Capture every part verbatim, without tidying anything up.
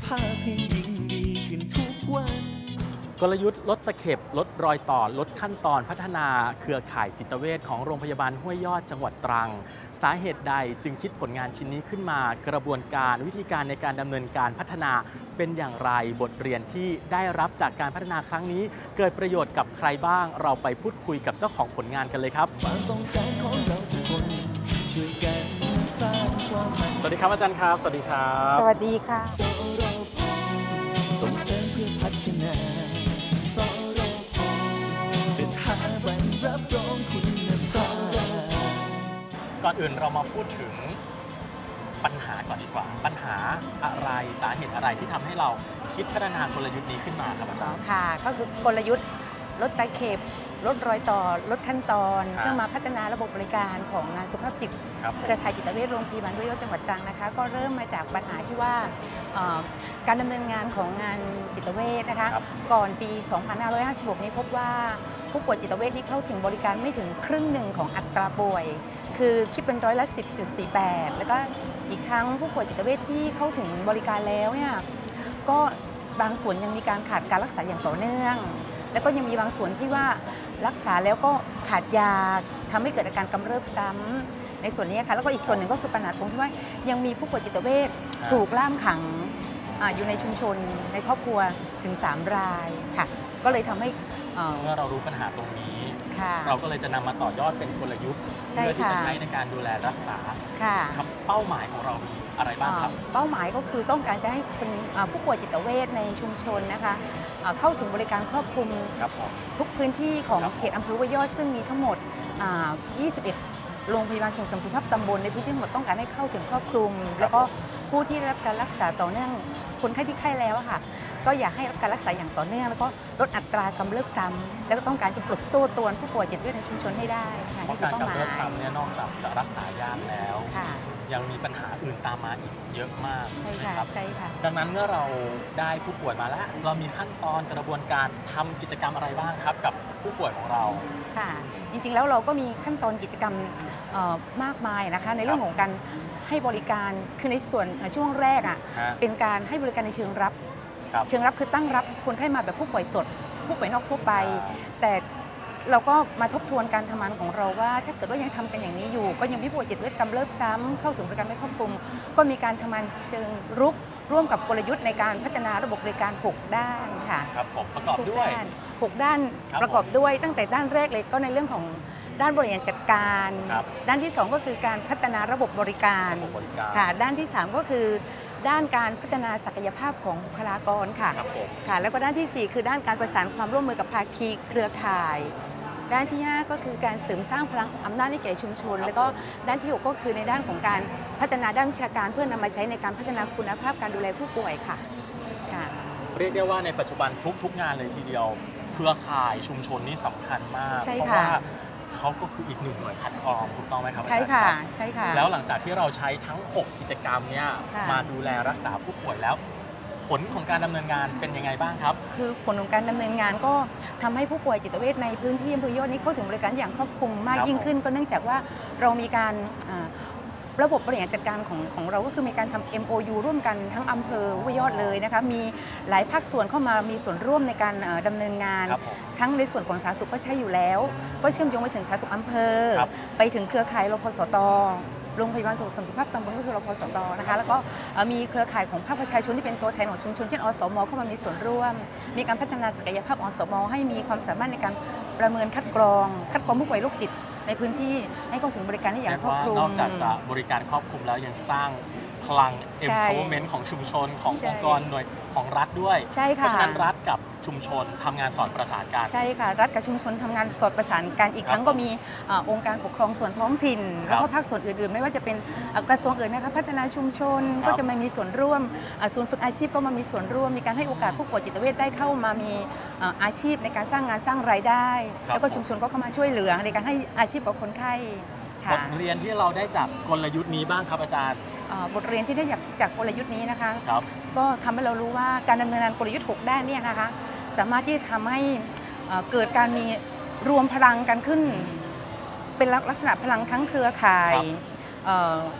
ภาพให้ยิ่งดีขึ้นทุกวันกลยุทธ์ลดตะเข็บลดรอยต่อลดขั้นตอนพัฒนาเครือข่ายจิตเวชของโรงพยาบาลห้วยยอดจังหวัดตรังสาเหตุใดจึงคิดผลงานชิ้นนี้ขึ้นมากระบวนการวิธีการในการดำเนินการพัฒนาเป็นอย่างไรบทเรียนที่ได้รับจากการพัฒนาครั้งนี้เกิดประโยชน์กับใครบ้างเราไปพูดคุยกับเจ้าของผลงานกันเลยครับความต้องการของเราทุกคนช่วยกันสร้างความมั่นสวัสดีครับอาจารย์ครับสวัสดีครับสวัสดีค่ะสรพส่งเสริมเพื่อพัฒนาสรพสถาบันรับรองคุณภาพก่อนอื่นเรามาพูดถึงปัญหาก่อนดีกว่าปัญหาอะไรสาเหตุอะไรที่ทำให้เราคิดพัฒนากลยุทธ์นี้ขึ้นมาครับอาจารย์ค่ะก็คือกลยุทธ์ลดตะเข็บลดรอยต่อลดขั้นตอนเพื่อมาพัฒนาระบบบริการของงานสุขภาพจิตเครือข่ายจิตเวชโรงพยาบาลห้วยยอดจังหวัดตรังนะคะก็เริ่มมาจากปัญหาที่ว่าการดำเนินงานของงานจิตเวชนะคะก่อนปี สองพันห้าร้อยห้าสิบหก นี้พบว่าผู้ป่วยจิตเวชที่เข้าถึงบริการไม่ถึงครึ่งหนึ่งของอัตราป่วยคือคิดเป็นร้อยละ สิบจุดสี่แปด แล้วก็อีกทั้งผู้ป่วยจิตเวชที่เข้าถึงบริการแล้วเนี่ยก็บางส่วนยังมีการขาดการรักษาอย่างต่อเนื่องแล้วก็ยังมีบางส่วนที่ว่ารักษาแล้วก็ขาดยาทำให้เกิดอาการกำเริบซ้ำในส่วนนี้ค่ะแล้วก็อีกส่วนหนึ่งก็คือปัญหาตรงที่ว่ายังมีผู้ป่วยจิตเวชถูกล่ามขัง อ, อยู่ในชุมชนในครอบครัวถึงสามรายค่ะก็เลยทำให้เมื่อเรารู้ปัญหาตรงนี้เราก็เลยจะนำมาต่อยอดเป็นกลยุทธ์เพื่อที่จะใช้ในการดูแลรักษาครับเป้าหมายของเรามีอะไรบ้างครับเป้าหมายก็คือต้องการจะให้เป็นผู้ป่วยจิตเวชในชุมชนนะคะเข้าถึงบริการครอบคลุมทุกพื้นที่ของเขตอำเภอห้วยยอดซึ่งมีทั้งหมดยี่สิบเอ็ดโรงพยาบาลส่งเสริมสุขภาพตำบลในพื้นที่ทั้งหมดต้องการให้เข้าถึงครอบคลุมแล้วก็ผู้ที่ได้รับการรักษาต่อเนื่องคนไข้ที่ไข้แล้วอะค่ะก็อยากให้รับการรักษาอย่างต่อเนื่องแล้วก็ลดอัตรากำเริบซ้ำแล้วก็ต้องการจะปลดโซ่ตรวนผู้ป่วยจิตเวชในชุมชนให้ได้ค่ะเพราะการกำเริบซ้ำเนี่ยนอกจากจะรักษายากแล้วยังมีปัญหาอื่นตามมาอีกเยอะมากใช่ค่ะใช่ค่ะดังนั้นเมื่อเราได้ผู้ป่วยมาแล้วเรามีขั้นตอนกระบวนการทำกิจกรรมอะไรบ้างครับกับผู้ป่วยของเราค่ะจริงๆแล้วเราก็มีขั้นตอนกิจกรรมมากมายนะคะในเรื่องของการให้บริการคือในส่วนช่วงแรกอ่ะเป็นการให้บริการในเชิงรับเชิงรับคือตั้งรับคนไข้มาแบบผู้ป่วยตรวจผู้ป่วยนอกทั่วไปแต่เราก็มาทบทวนการทำงานของเราว่าถ้าเกิดว่ายังทำกันอย่างนี้อยู่ก็ยังผู้ป่วยจิตเวชกำเริบซ้ำเข้าถึงบริการไม่ครอบคลุมก็มีการทำงานเชิงรุกร่วมกับกลยุทธ์ในการพัฒนาระบบบริการหกด้านค่ะครับผมประกอบด้วยหกด้านประกอบด้วยตั้งแต่ด้านแรกเลยก็ในเรื่องของด้านบริหารจัดการด้านที่สองก็คือการพัฒนาระบบบริการค่ะด้านที่สามก็คือด้านการพัฒนาศักยภาพของบุคลากรค่ะค่ะแล้วก็ด้านที่สี่คือด้านการประสานความร่วมมือกับภาคีเครือข่ายด้านที่ห้าก็คือการเสริมสร้างพลังอำนาจให้แก่ชุมชนแล้วก็ด้านที่หกก็คือในด้านของการพัฒนาด้านวิชาการเพื่อนำมาใช้ในการพัฒนาคุณภาพการดูแลผู้ป่วยค่ะค่ะเรียกได้ว่าในปัจจุบันทุกทุกงานเลยทีเดียวเครือข่ายชุมชนนี่สำคัญมากเพราะว่าเขาก็คืออีกหนึ่งหน่วยคัดกรองถูกต้องไหมครับใช่ค่ะใช่ค่ะแล้วหลังจากที่เราใช้ทั้งหกกิจกรรมเนี่ยมาดูแลรักษาผู้ป่วยแล้วผลของการดำเนินงานเป็นยังไงบ้างครับคือผลของการดำเนินงานก็ทำให้ผู้ป่วยจิตเวชในพื้นที่อำเภอยอดนี้เข้าถึงบริการอย่างครอบคลุมมากยิ่งขึ้นก็เนื่องจากว่าเรามีการระบบบริหารจัดการของของเราก็คือมีการทำ เอ็ม โอ ยู ร่วมกันทั้งอำเภอห้วยยอดเลยนะคะมีหลายภาคส่วนเข้ามามีส่วนร่วมในการดำเนินงานทั้งในส่วนของสาธารณสุขก็ใช้อยู่แล้วก็เชื่อมโยงไปถึงสาธารณสุขอำเภอไปถึงเครือข่ายรพสตโรงพยาบาลส่งเสริมสุขภาพตำบลก็คือรพสตนะคะแล้วก็มีเครือข่ายของภาคประชาชนที่เป็นตัวแทนของชุมชนเช่นอสม.เข้ามามีส่วนร่วมมีการพัฒนาศักยภาพอสม.ให้มีความสามารถในการประเมินคัดกรองคัดกรองผู้ป่วยโรคจิตในพื้นที่ให้เข้าถึงบริการได้อย่างครอบคลุมนอกจากจะบริการครอบคลุมแล้วยังสร้างพลัง empowerment ของชุมชนขององค์กรหน่วยของรัฐด้วยเพราะฉะนั้นรัฐกับชุมชนทำงานสอดประสานกันใช่ค่ะรัฐกับชุมชนทำงานสอดประสานกันอีกทั้งก็มีองค์การปกครองส่วนท้องถิ่นแล้วก็ภาคส่วนอื่นๆไม่ว่าจะเป็นกระทรวงอื่นนะคะพัฒนาชุมชนก็จะมามีส่วนร่วมศูนย์ฝึกอาชีพก็มามีส่วนร่วมมีการให้โอกาสผู้ป่วยจิตเวชได้เข้ามามีอาชีพในการสร้างงานสร้างรายได้แล้วก็ชุมชนก็เข้ามาช่วยเหลือในการให้อาชีพกับคนไข้บทเรียนที่เราได้จากกลยุทธ์นี้บ้างครับอาจารย์บทเรียนที่ได้จากกลยุทธ์นี้นะคะก็ทำให้เรารู้ว่าการดำเนินงานกลยุทธ์หกด้านเนี่ยนะคะสามารถที่จะทำให้เกิดการมีรวมพลังกันขึ้นเป็นลักษณะพลังทั้งเครือข่าย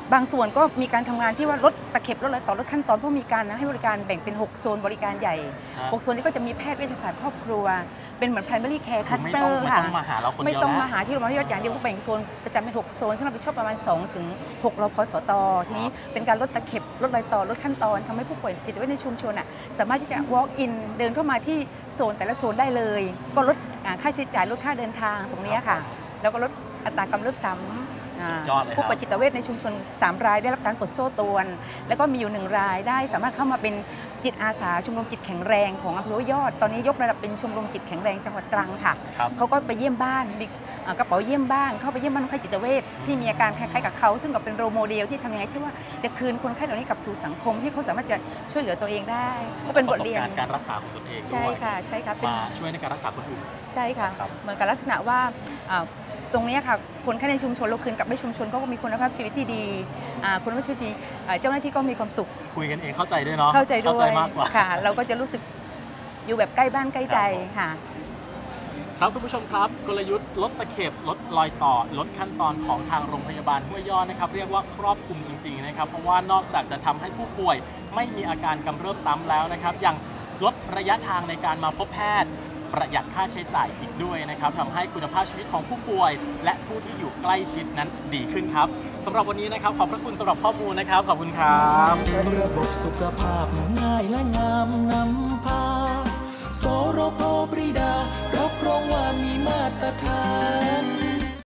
บางส่วนก็มีการทำงานที่ว่าลดตะเข็บลดรอยต่อลดขั้นตอนเพราะมีการให้บริการแบ่งเป็นหกโซนบริการใหญ่หกโซนนี้ก็จะมีแพทย์เวชศาสตร์ครอบครัวเป็นเหมือน primary care คือไม่ cluster ต้องไม่ค่ะต้องมาหาเราคนเดียวไม่ต้องแล้วมาหาที่โรงพยาบาลยอดอย่างเดียวก็แบ่งโซนประจำเป็นหกโซนซึ่งเราไปชอบประมาณสองถึงหกรพสตทีนี้เป็นการลดตะเข็บลดรอยต่อลดขั้นตอนทำให้ผู้ป่วยจิตเวชในชุมชนอ่ะสามารถที่จะ walk in เดินเข้ามาที่โซนแต่ละโซนได้เลยก็ลดค่าใช้จ่ายลดค่าเดินทางตรงนี้ค่ะแล้วก็ลดอัตรากำเริบซ้ำสุดยอดเลยครับผู้ป่วยจิตเวชในชุมชนสามรายได้รับการปลดโซ่ตรวนแล้วก็มีอยู่หนึ่งรายได้สามารถเข้ามาเป็นจิตอาสาชมรมจิตแข็งแรงของอำเภอห้วยยอดตอนนี้ยกระดับเป็นชมรมจิตแข็งแรงจังหวัดตรังค่ะเขาก็ไปเยี่ยมบ้านมีกระเป๋าเยี่ยมบ้านเข้าไปเยี่ยมบ้านคนไข้จิตเวชที่มีอาการคล้ายๆกับเขาซึ่งก็เป็นโรโมเดลที่ทำยังไงที่ว่าจะคืนคนไข้เหล่านี้กลับสู่สังคมที่เขาสามารถจะช่วยเหลือตัวเองได้ก็เป็นบทเรียนการรักษาของตนเองด้วยใช่ค่ะใช่ค่ะมาช่วยในการรักษาคนอื่นใช่ค่ะเหมือนกับลักษณะว่าตรงนี้ค่ะคนไข้ในชุมชนเราคืนกลับให้ชุมชนก็มีคุณภาพชีวิตที่ดีคุณภาพชีวิตดีเจ้าหน้าที่ก็มีความสุขคุยกันเองเข้าใจด้วยเนาะเข้าใจด้วยมากกว่าค่ะเราก็จะรู้สึกอยู่แบบใกล้บ้านใกล้ใจค่ะครับคุณผู้ชมครับกลยุทธ์ลดตะเข็บลดรอยต่อลดขั้นตอนของทางโรงพยาบาลห้วยยอดนะครับเรียกว่าครอบคลุมจริงๆนะครับเพราะว่านอกจากจะทำให้ผู้ป่วยไม่มีอาการกำเริบซ้ำแล้วนะครับยังลดระยะทางในการมาพบแพทย์ประหยัดค่าใช้จ่ายอีกด้วยนะครับทำให้คุณภาพชีวิตของผู้ป่วยและผู้ที่อยู่ใกล้ชิดนั้นดีขึ้นครับสำหรับวันนี้นะครับขอบพระคุณสำหรับข้อมูลนะครับขอบคุณครับระบบสุขภาพง่ายและงามนำพาสรพปรีดารับรองว่ามีมาตรฐาน